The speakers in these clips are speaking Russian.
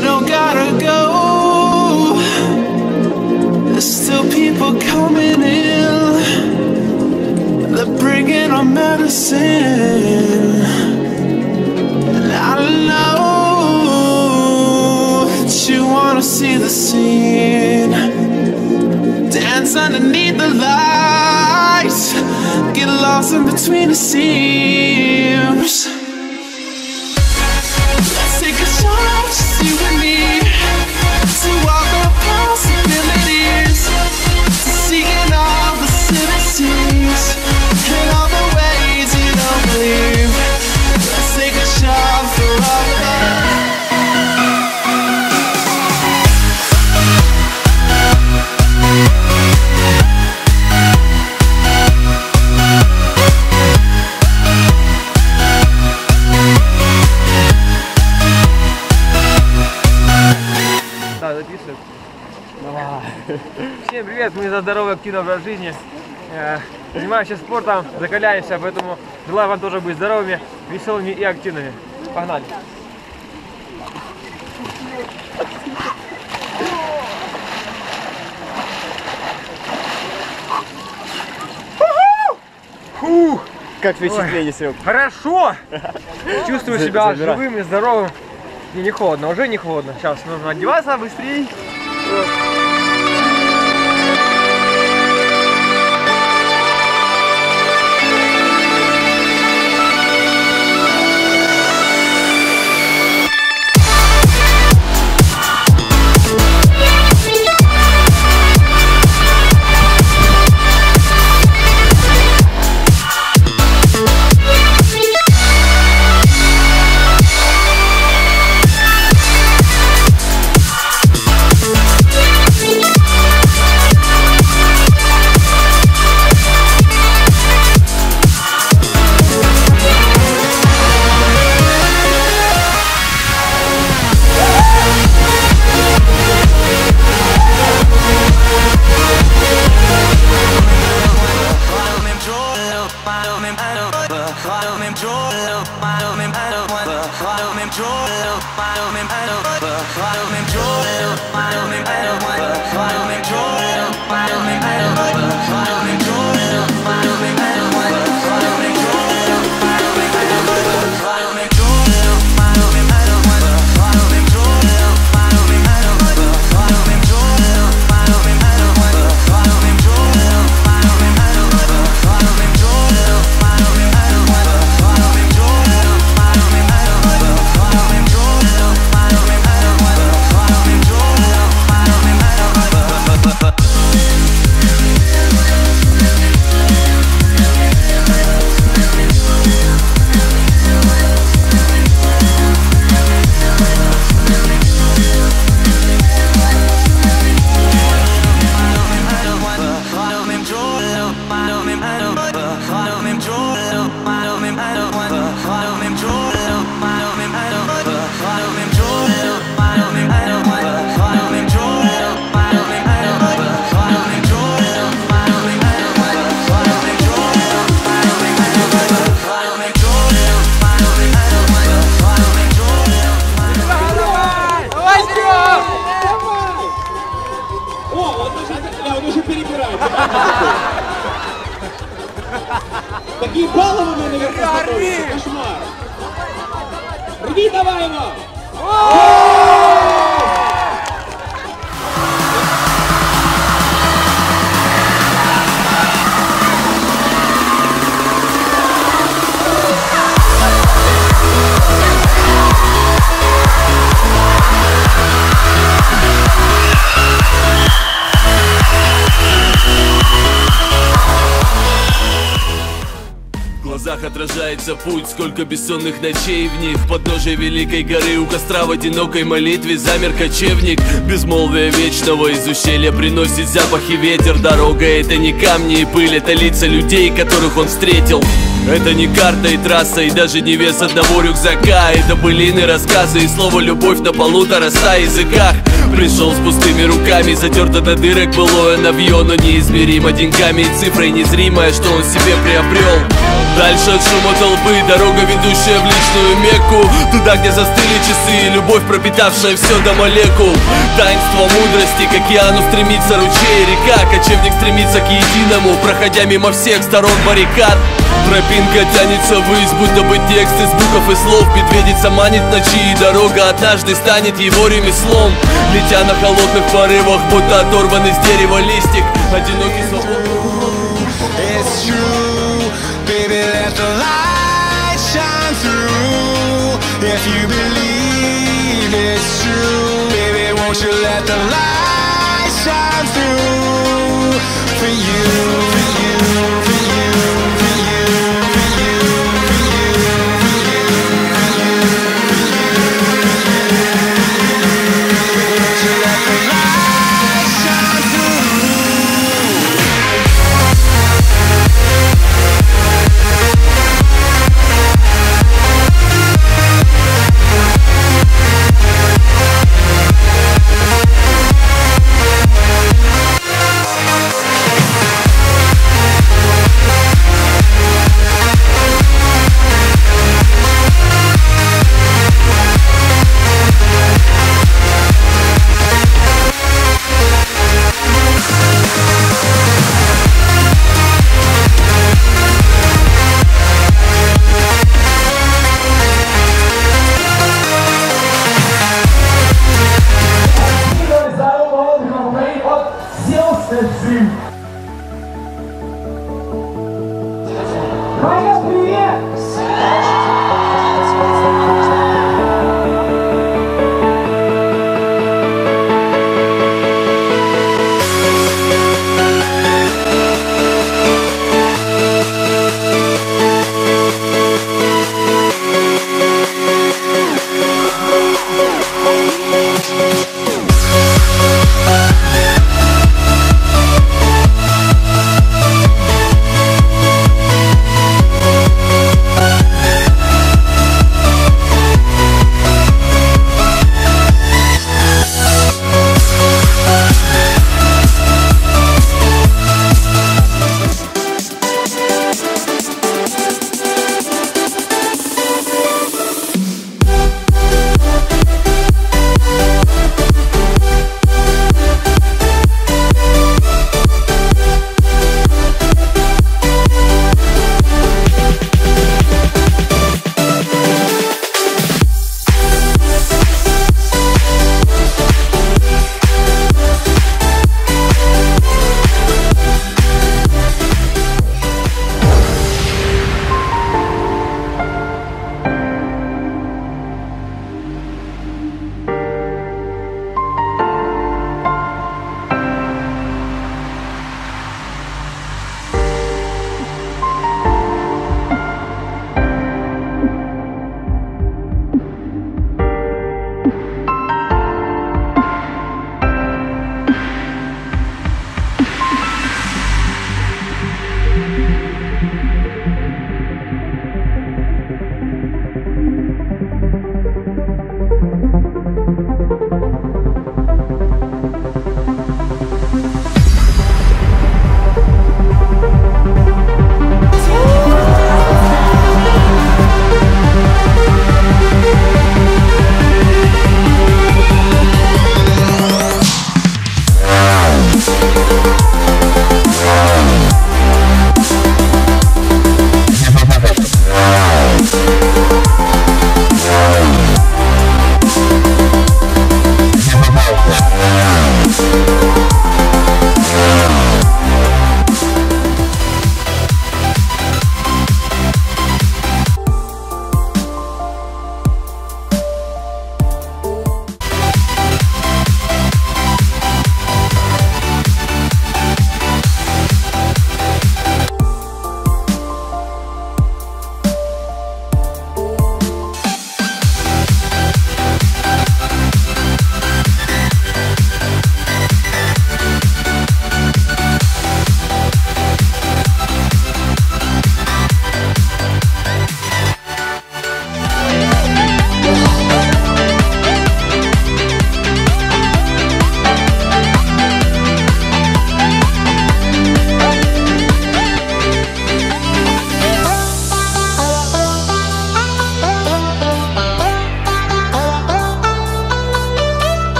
you don't gotta go. There's still people coming in. They're bringing our medicine. And I know that you wanna see the scene. Dance underneath the lights. Get lost in between the seams. Let's take a shot, just you and me, to all the possibilities, to seeing all the cities and all the ways you don't believe. Let's take a shot for all of that. Записывают. Давай. Всем привет, мы за здоровый активный образ жизни. Занимаемся сейчас спортом, закаляемся, поэтому желаю вам тоже быть здоровыми, веселыми и активными. Погнали! Фух! Как впечатление, Серег? Хорошо! Чувствую себя живым и здоровым. И не холодно, уже не холодно. Сейчас нужно одеваться быстрее. Такие баловые наверное становятся. Кошмар. Рви давай его! В глазах отражается путь, сколько бессонных ночей в них. В подножие великой горы у костра в одинокой молитве замер кочевник. Безмолвие вечного из ущелья приносит запахи ветер. Дорога — это не камни и пыль, это лица людей, которых он встретил. Это не карта и трасса, и даже не вес одного рюкзака. Это былины, рассказы и слово «любовь» на 1,5 языках. Пришел с пустыми руками, затерто до дырок былое навье, но неизмеримо деньгами и цифрой незримое, что он себе приобрел. Дальше от шума толпы дорога, ведущая в личную Мекку. Туда, где застыли часы, любовь, пропитавшая все до молекул. Таинство мудрости, к океану стремится ручей, река. Кочевник стремится к единому, проходя мимо всех сторон баррикад. Тропинка тянется ввысь, будто бы текст из звуков и слов. Медведица манит ночи, и дорога однажды станет его ремеслом. Летя на холодных порывах, будто оторванный с дерева листик. Одинокий свободный. It's true, baby, let the light shine through. If you believe it's true, baby, won't you let the light shine through for you, for you, for you, for you, for you, for you, for you, won't you let the light shine through?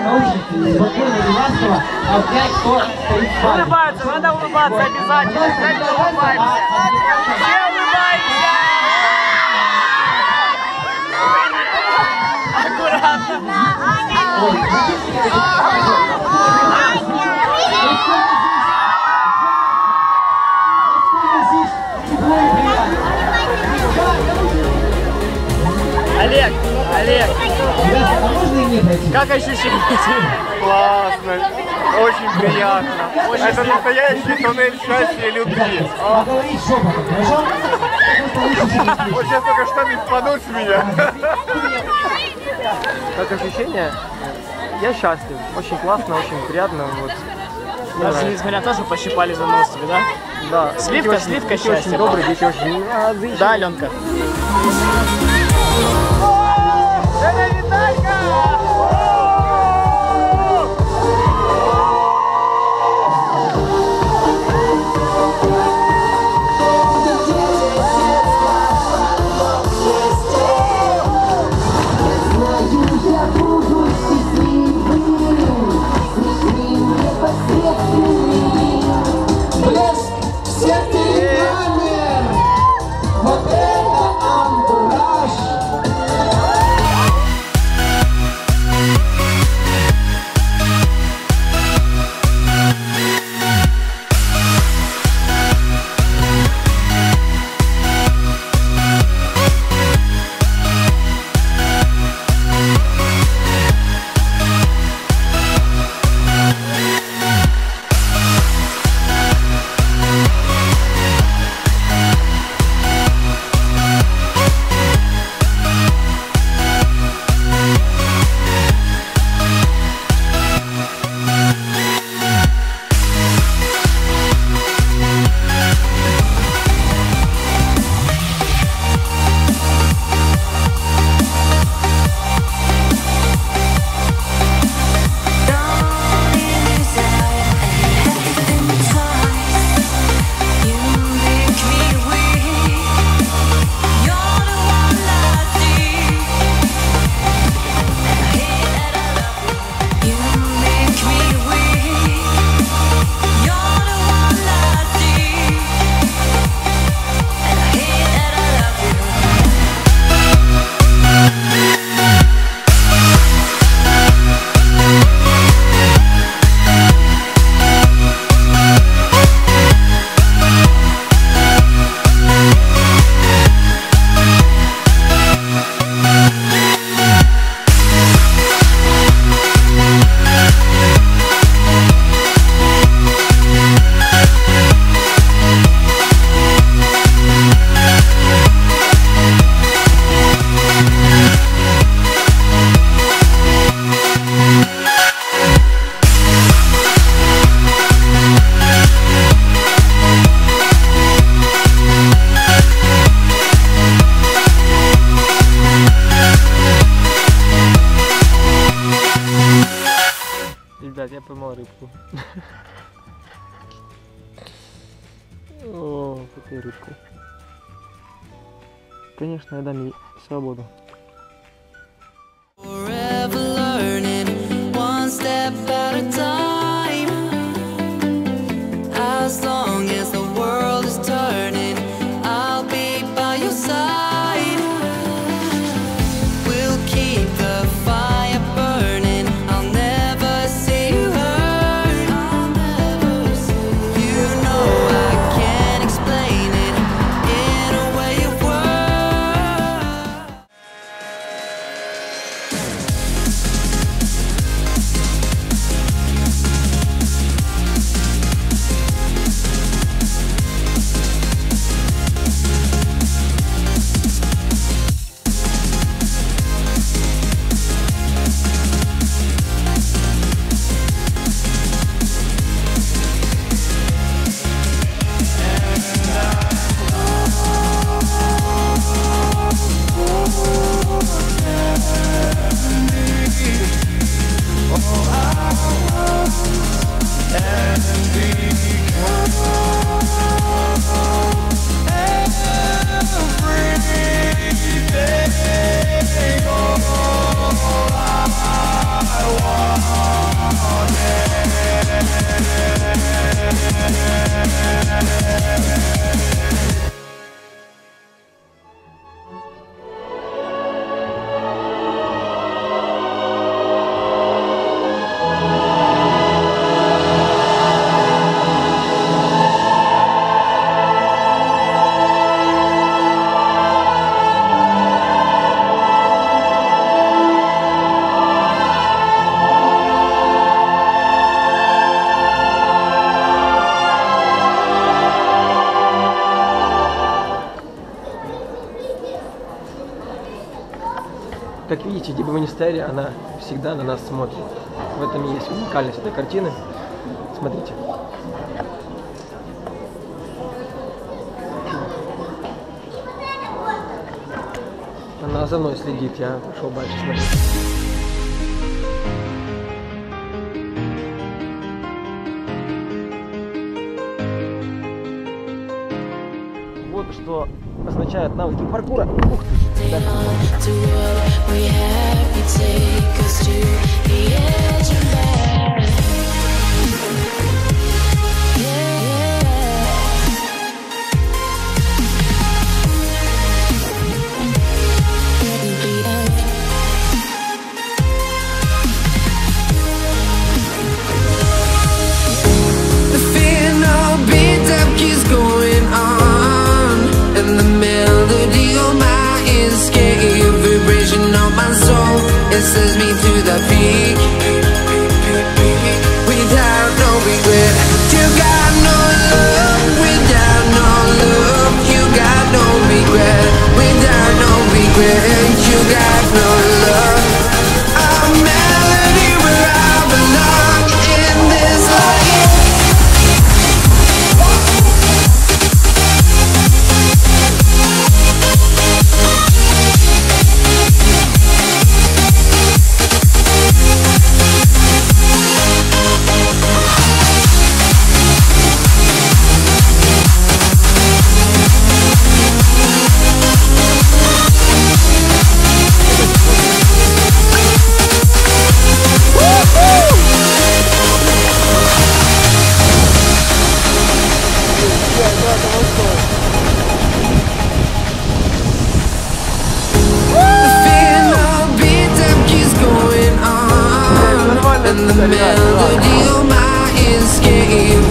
наушники, спокойно и ласково, обнять, кто стоит с вами. Улыбаться, надо улыбаться обязательно. Обязательно улыбаемся. Все улыбаемся! Аккуратно. Олег, Ребята, а можно и мне пройти? как ощущение? Классно, очень приятно. Это настоящий туннель счастья и любви. Поговорить шепотом, хорошо? Вот сейчас только штаны спадут с меня. Как ощущение? Я счастлив. Очень классно, очень приятно. Вот. Даже несмотря на то, что пощипали за нос тебе, да? Да. Сливка Дети счастья. очень добрые, дети очень отзывчивые. Да, Аленка? Блеск всех перемен. Вот это антураж. Ребят, я поймал рыбку. О, какую рыбку. Конечно, я дам ей свободу. Forever learning, one step at a time. As long as the world is turning, I'll be by your side. We'll keep the fire burning. I'll never see you hurt. You know I can't explain it in a way of words. Финистере, она всегда на нас смотрит. В этом и есть уникальность этой картины. Смотрите. Она за мной следит, я пошел дальше смотреть. Вот что означают навыки паркура. Ух ты! Да. It sends me to the peak without no regret. You got no love without no love. You got no regret without no regret. You got no love. A melody where I belong in this life. And the melody of my escape